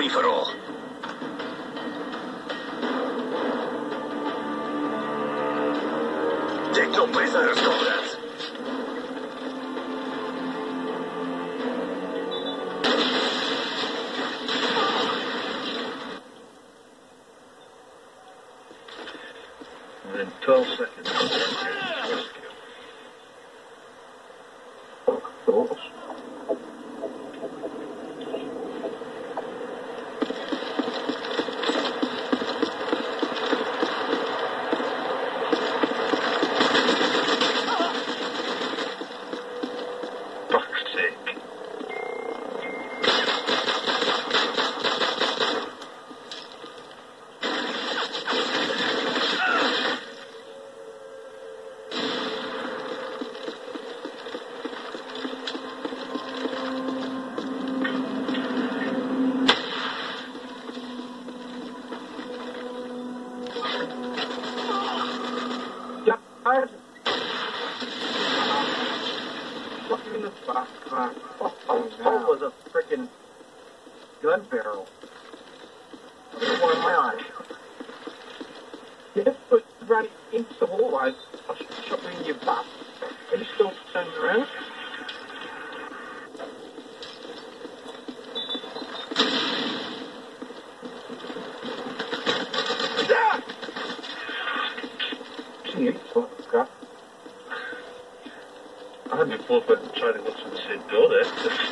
free-for-all. Take no prisoners, comrades. Within 12 seconds. Thoughts? Fuck's sake. Guys! Look in the back. That was a freaking gun barrel. I don't want my eyes. If put right into the hole, I'll shove it in your back. Are you still turning around? I had my both went and tried to go through the same door there.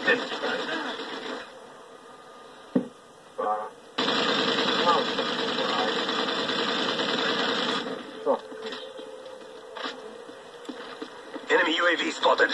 Enemy UAV spotted.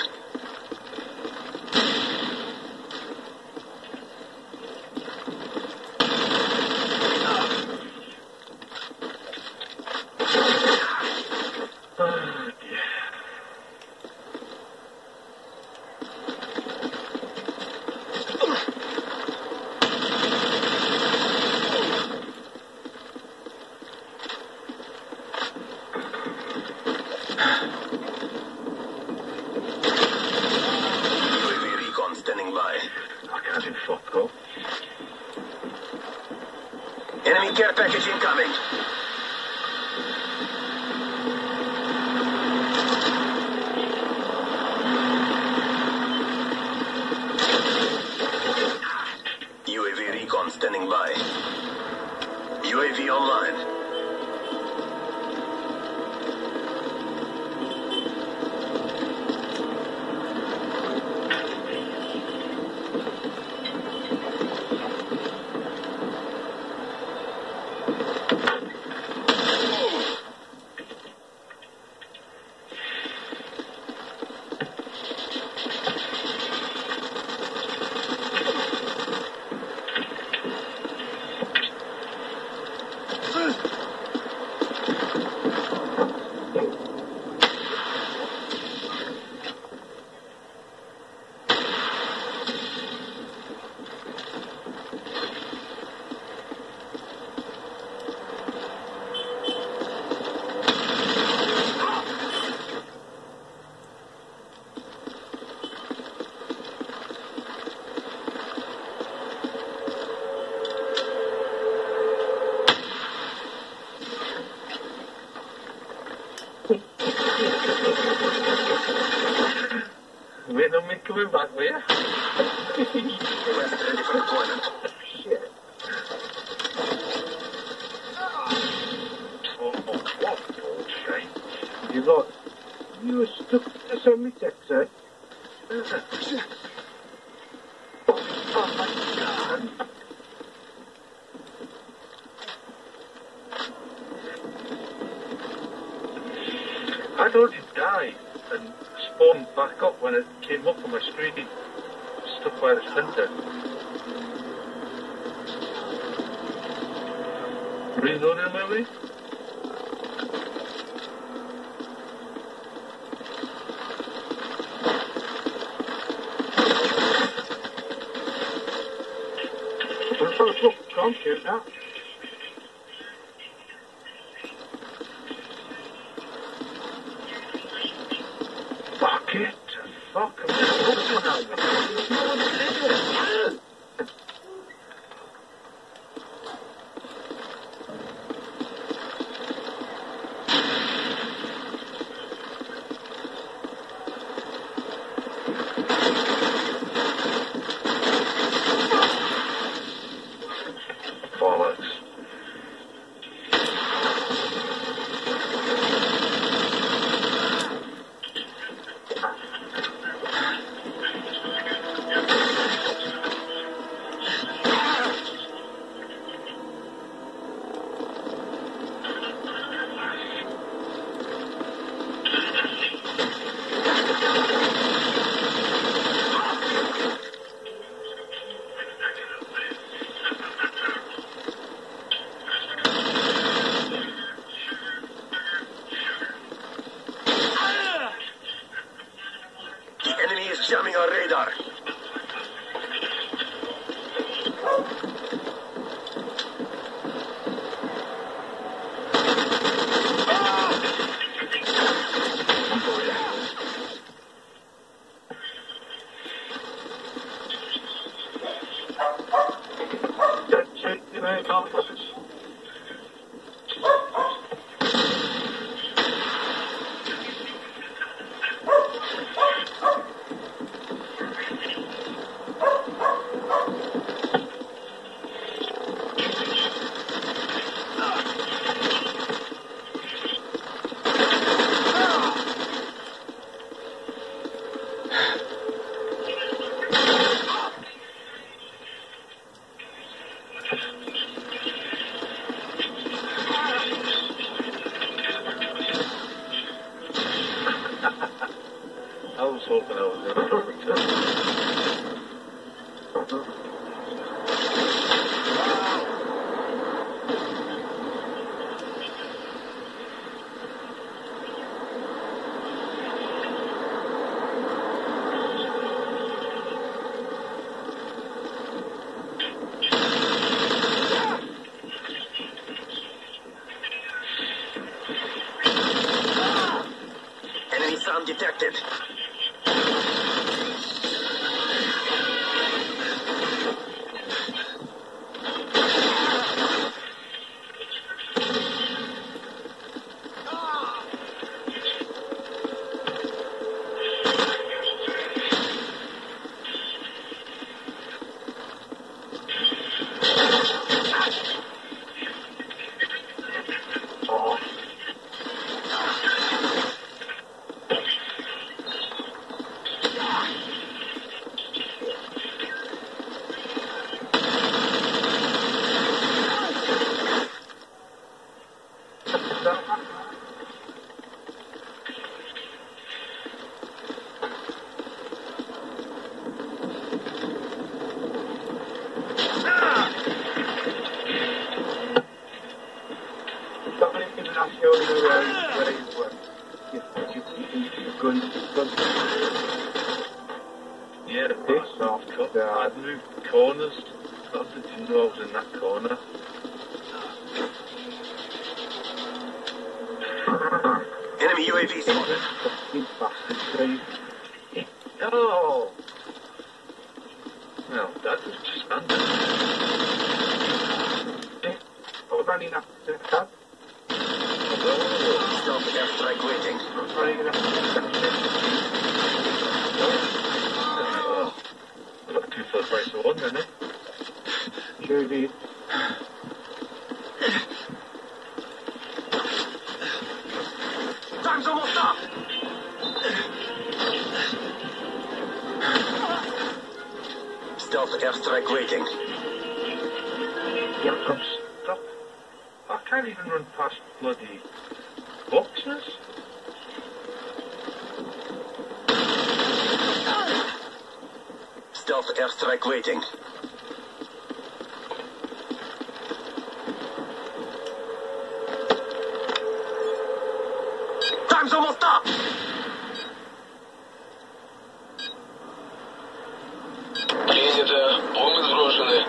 Standing by. I can't do fuck all. Enemy care package incoming. UAV recon standing by. UAV online. Wait on me coming back, will you? Rest ready for deployment. Shit. Oh, what old shite. You got... You were stuck to some text, eh? Oh my God. I'd already died and spawned back up when it came up on my screen. Stuck by the center. Reloading maybe? Look, can't shoot that. Fuck it. Fuck him. Jamming our radar. I was hoping I was going to return. Enemy SAM detected. Yeah, I'd moved corners. I didn't know I was in that corner. Enemy UAV spotted. Oh! Well, that was just standing. Oh, running up the cut. Stealth airstrike waiting. Running up Two for the price of one, isn't it? Sure did. Time's almost up! Stealth airstrike waiting. Here comes. Stop. I can't even run past bloody boxes. Stealth airstrike waiting. Time's almost up! Принято. Бомбы сброшены.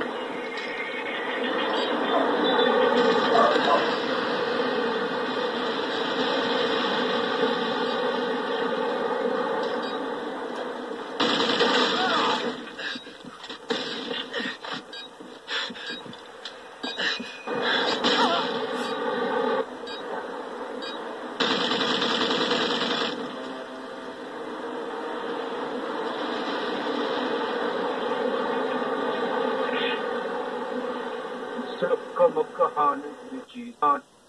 So, come up, Kahan, which is